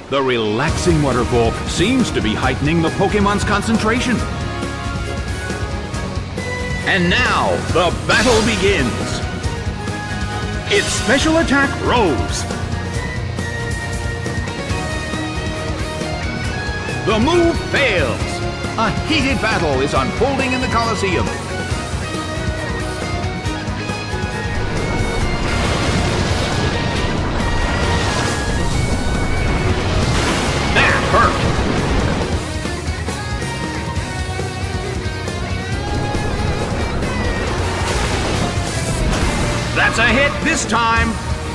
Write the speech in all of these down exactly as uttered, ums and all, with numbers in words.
The relaxing waterfall seems to be heightening the Pokemon's concentration. And now, the battle begins. Its special attack rose. The move fails. A heated battle is unfolding in the Colosseum. That hurt. That's a hit this time.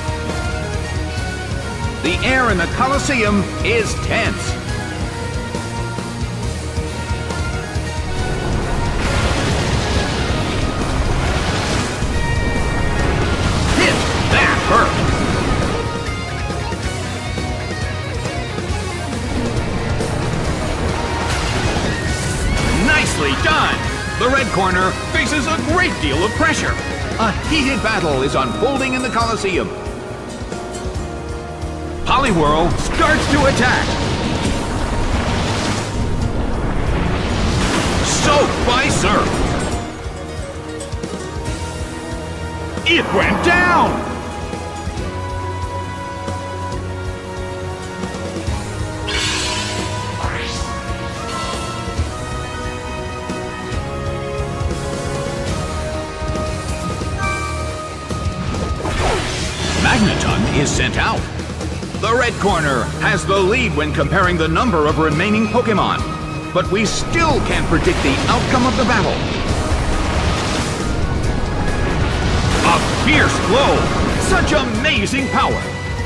The air in the Colosseum is tense. Nicely done! The red corner faces a great deal of pressure. A heated battle is unfolding in the Colosseum. Poliwhirl starts to attack. Soaked by Surf. It went down! Magneton is sent out. The red corner has the lead when comparing the number of remaining Pokémon, but we still can't predict the outcome of the battle. A fierce blow! Such amazing power!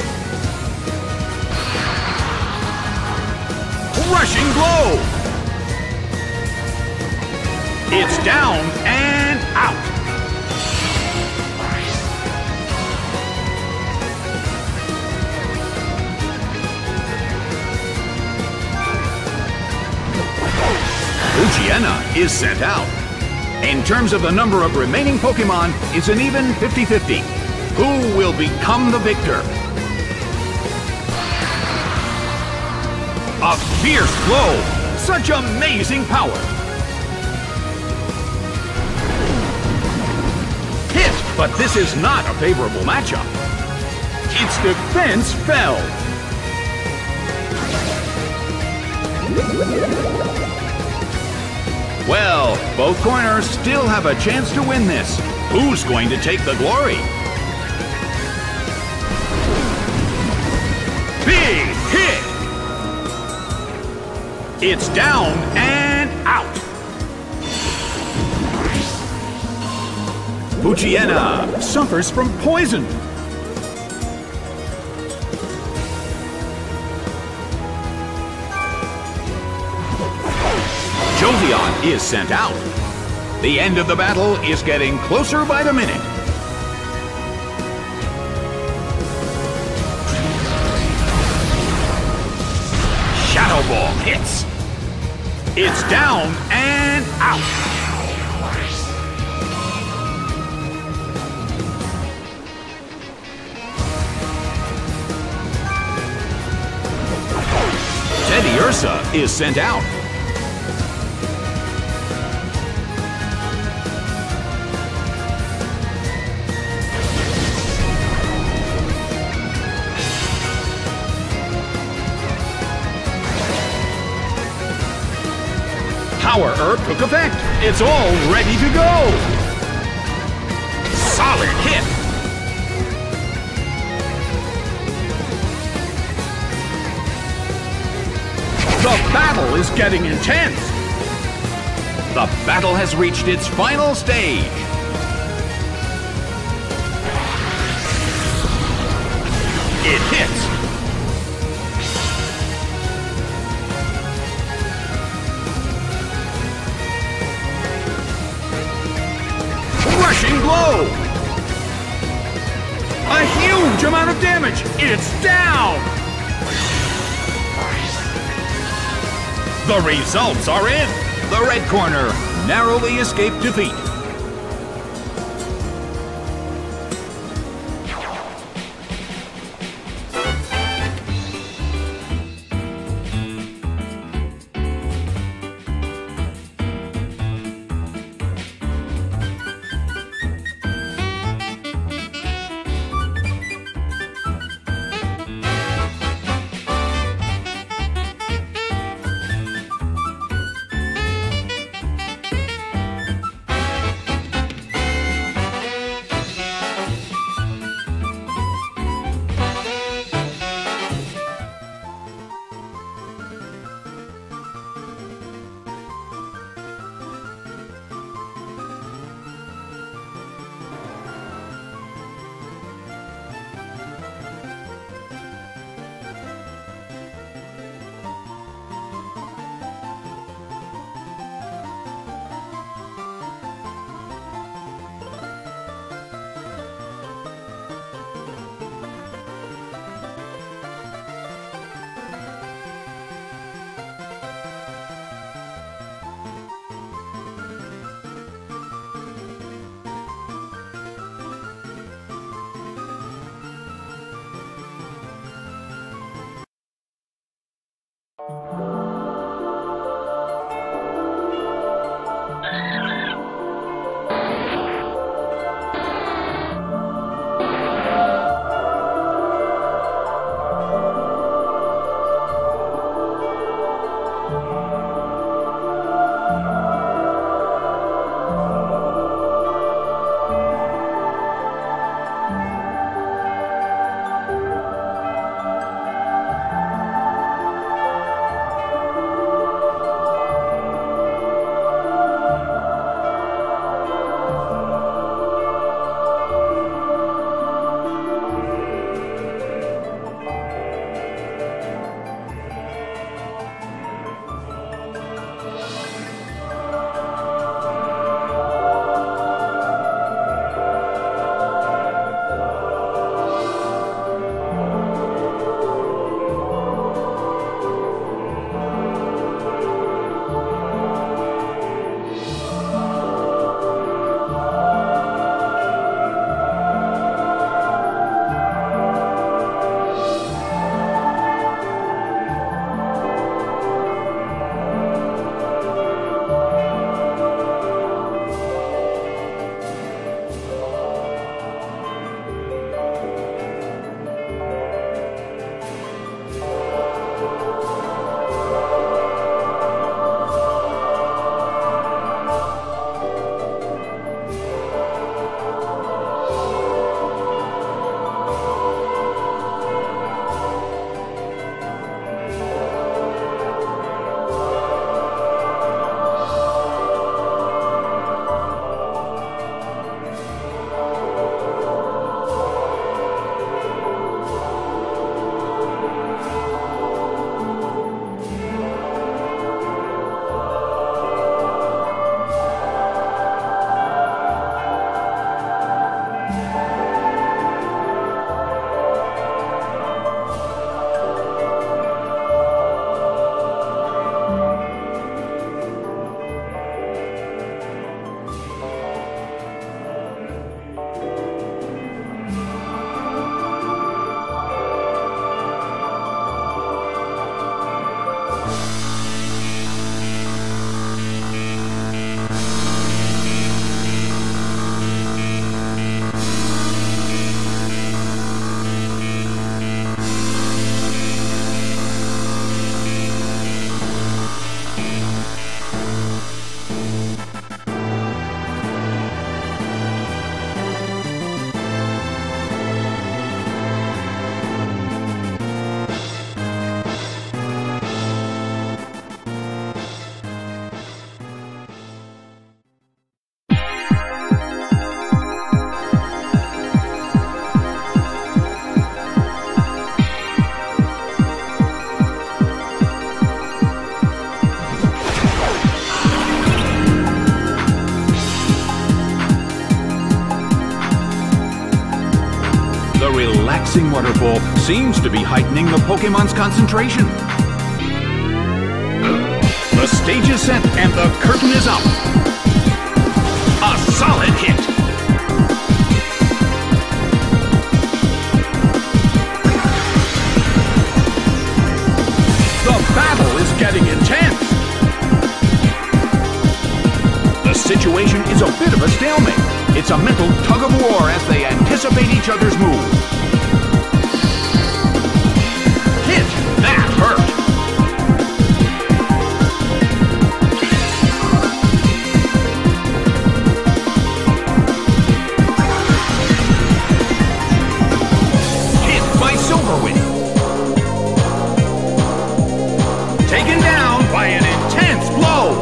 Crushing blow! It's down and out! Poochyena is sent out. In terms of the number of remaining Pokémon, it's an even fifty fifty. Who will become the victor? A fierce blow! Such amazing power! Hit, but this is not a favorable matchup. Its defense fell. Well, both corners still have a chance to win this. Who's going to take the glory? Big hit! It's down and out. Poochyena suffers from poison. Jolteon is sent out. The end of the battle is getting closer by the minute. Shadow Ball hits. It's down and out. Teddiursa is sent out. Power Herb took effect. It's all ready to go. Solid hit. The battle is getting intense. The battle has reached its final stage. It hits. Crushing blow! A huge amount of damage! It's down! The results are in! The red corner narrowly escaped defeat. relaxing waterfall seems to be heightening the Pokemon's concentration. The stage is set and the curtain is up. A solid hit. The battle is getting intense. The situation is a bit of a stalemate. It's a mental tug-of-war as they anticipate each other's move. Hit! That hurt! Hit by Silverwind. Taken down by an intense blow.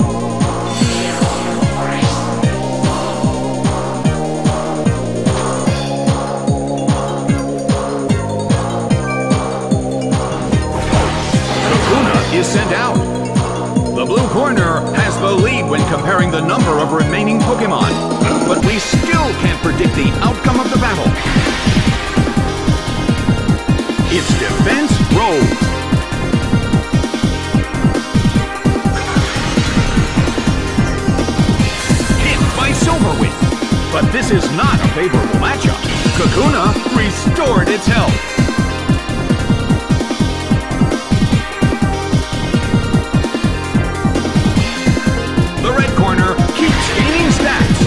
Is sent out. The blue corner has the lead when comparing the number of remaining Pokemon, but we still can't predict the outcome of the battle. Its defense rose. Hit by Silverwind, but this is not a favorable matchup. Kakuna restored its health. The red corner keeps gaining stats.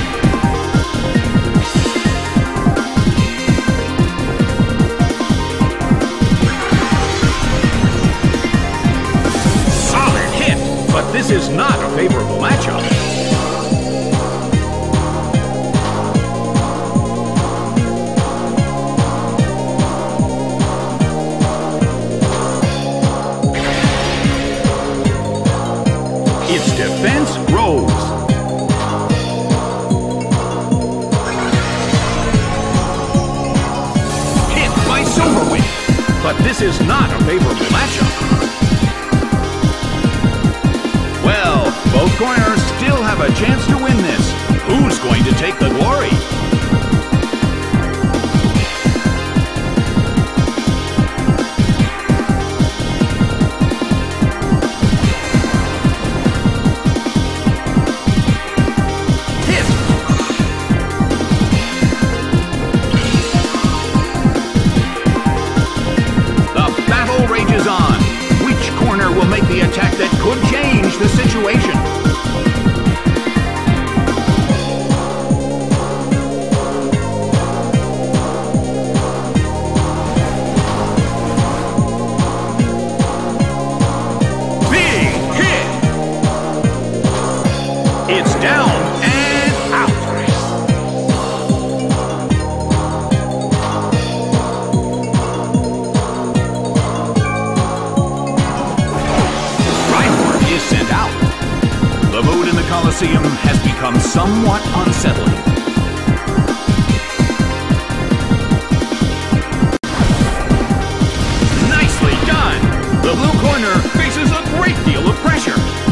Solid hit, but this is not a favorable matchup. Its defense rose. Hit by Silverwind, but this is not a favorable matchup. Well, both corners still have a chance to win this. Who's going to take the glory? Will make the attack that could change the situation. Big hit! It's down and out. Sent out. The mood in the Colosseum has become somewhat unsettling. Nicely done! The blue corner faces a great deal of pressure.